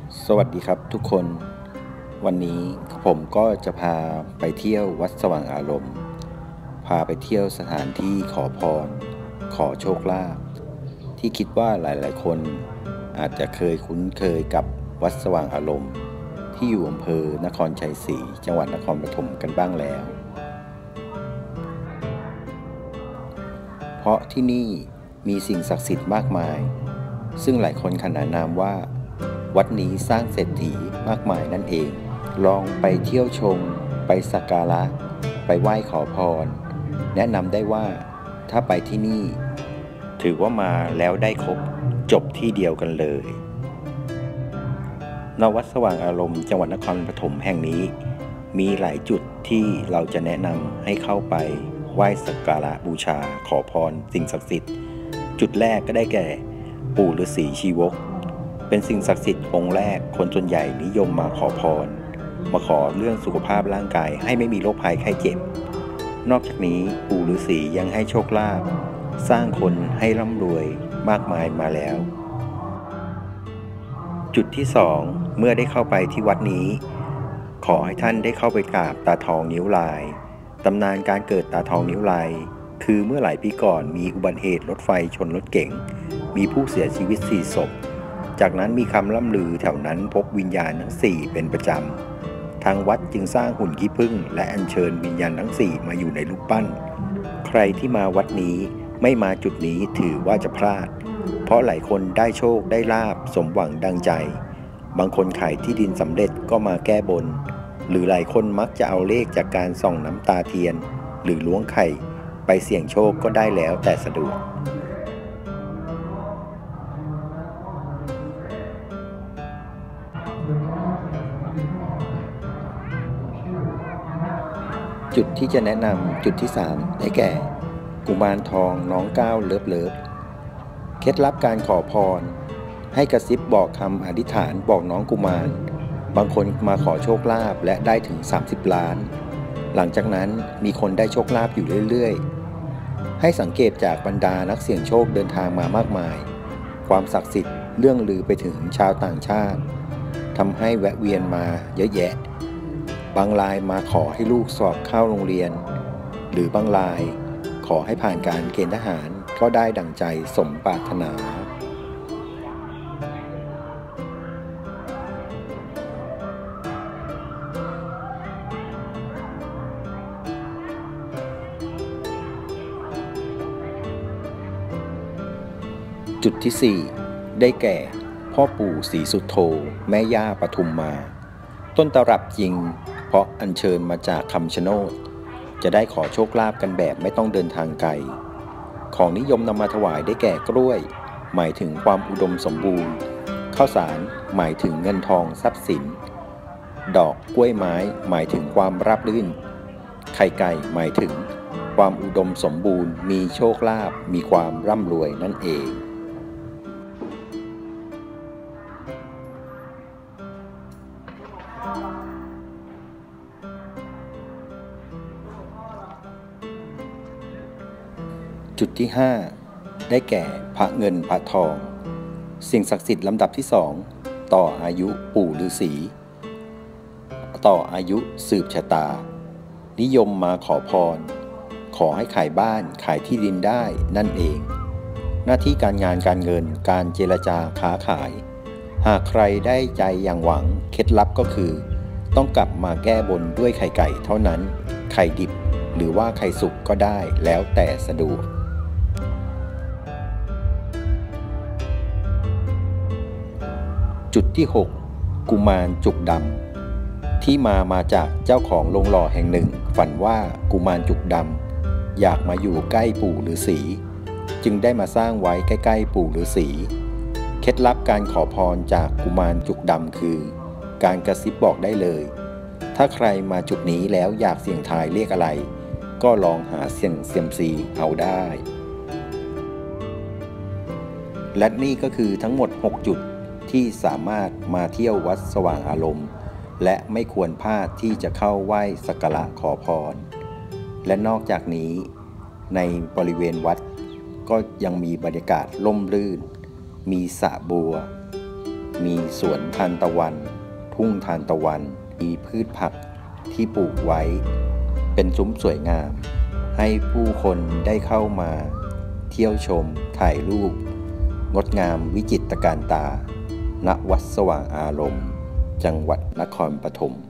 สวัสดีครับทุกคนวันนี้ผมก็จะพาไปเที่ยววัดสว่างอารมณ์พาไปเที่ยวสถานที่ขอพรขอโชคลาภที่คิดว่าหลายๆคนอาจจะเคยคุ้นเคยกับวัดสว่างอารมณ์ที่อยู่อำเภอนครชัยศรีจังหวัดนครปฐมกันบ้างแล้วเพราะที่นี่มีสิ่งศักดิ์สิทธิ์มากมายซึ่งหลายคนขนานนามว่าวัดนี้สร้างเศรษฐีมากมายนั่นเองลองไปเที่ยวชมไปสักการะไปไหว้ขอพรแนะนำได้ว่าถ้าไปที่นี่ถือว่ามาแล้วได้ครบจบที่เดียวกันเลยณวัดสว่างอารมณ์จังหวัดนครปฐมแห่งนี้มีหลายจุดที่เราจะแนะนำให้เข้าไปไหว้สักการะบูชาขอพรสิ่งศักดิ์สิทธิ์จุดแรกก็ได้แก่ปู่ฤาษีชีวกเป็นสิ่งศักดิ์สิทธิ์องค์แรกคนส่วนใหญ่นิยมมาขอพรมาขอเรื่องสุขภาพร่างกายให้ไม่มีโรคภัยไข้เจ็บนอกจากนี้ปู่ฤาษียังให้โชคลาภสร้างคนให้ร่ำรวยมากมายมาแล้วจุดที่สองเมื่อได้เข้าไปที่วัดนี้ขอให้ท่านได้เข้าไปกราบตาทองนิ้วลายตำนานการเกิดตาทองนิ้วลายคือเมื่อหลายปีก่อนมีอุบัติเหตุรถไฟชนรถเก๋งมีผู้เสียชีวิต4 ศพจากนั้นมีคำล่ำลือแถวนั้นพบวิญญาณทั้ง4เป็นประจำทางวัดจึงสร้างหุ่นขี้ผึ้งและอัญเชิญวิญญาณทั้ง4มาอยู่ในรูปปั้นใครที่มาวัดนี้ไม่มาจุดนี้ถือว่าจะพลาดเพราะหลายคนได้โชคได้ลาภสมหวังดังใจบางคนขายที่ดินสำเร็จก็มาแก้บนหรือหลายคนมักจะเอาเลขจากการส่องน้ำตาเทียนหรือล้วงไข่ไปเสี่ยงโชคก็ได้แล้วแต่สะดวกจุดที่จะแนะนำจุดที่3ได้แก่กุมารทองน้องก้าวเลิฟเคล็ดลับการขอพรให้กระซิบบอกคำอธิษฐานบอกน้องกุมารบางคนมาขอโชคลาภและได้ถึง30 ล้านหลังจากนั้นมีคนได้โชคลาภอยู่เรื่อยๆให้สังเกตจากบรรดานักเสี่ยงโชคเดินทางมามากมายความศักดิ์สิทธิ์เรื่องลือไปถึงชาวต่างชาติทำให้แวะเวียนมาเยอะแยะบางรายมาขอให้ลูกสอบเข้าโรงเรียนหรือบางรายขอให้ผ่านการเกณฑ์ทหารก็ได้ดั่งใจสมปรารถนาจุดที่4ได้แก่พ่อปู่ศรีสุโธแม่ย่าปทุมมาต้นตำรับจริงเพราะอัญเชิญมาจากคำชะโนดจะได้ขอโชคลาภกันแบบไม่ต้องเดินทางไกลของนิยมนำมาถวายได้แก่กล้วยหมายถึงความอุดมสมบูรณ์ข้าวสารหมายถึงเงินทองทรัพย์สินดอกกล้วยไม้หมายถึงความราบรื่นไข่ไก่หมายถึงความอุดมสมบูรณ์มีโชคลาภมีความร่ำรวยนั่นเองจุดที่5ได้แก่พระเงินพระทองสิ่งศักดิ์สิทธิ์ลำดับที่2ต่ออายุปู่ฤาษีต่ออายุสืบชะตานิยมมาขอพรขอให้ขายบ้านขายที่ดินได้นั่นเองหน้าที่การงานการเงินการเจรจาค้าขายหากใครได้ใจอย่างหวังเคล็ดลับก็คือต้องกลับมาแก้บนด้วยไข่ไก่เท่านั้นไข่ดิบหรือว่าไข่สุกก็ได้แล้วแต่สะดวกจุดที่6กุมารจุกดำที่มาจากเจ้าของโรงหล่อแห่งหนึ่งฝันว่ากุมารจุกดำอยากมาอยู่ใกล้ปู่ฤาษีจึงได้มาสร้างไว้ใกล้ๆปู่ฤาษีเคล็ดลับการขอพรจากกุมารจุกดำคือการกระซิบบอกได้เลยถ้าใครมาจุดนี้แล้วอยากเสี่ยงทายเลขอะไรก็ลองหาเสี่ยงเซียมซีเอาได้และนี่ก็คือทั้งหมด6 จุดที่สามารถมาเที่ยววัดสว่างอารมณ์และไม่ควรพลาดที่จะเข้าไหว้สักการะขอพรและนอกจากนี้ในบริเวณวัดก็ยังมีบรรยากาศร่มรื่นมีสระบัวมีสวนทานตะวัน ทุ่งทานตะวัน มีพืชผักที่ปลูกไว้เป็นซุ้มสวยงาม ให้ผู้คนได้เข้ามาเที่ยวชมถ่ายรูปงดงามวิจิตรการตา ณ วัดสว่างอารมณ์ จังหวัดนครปฐม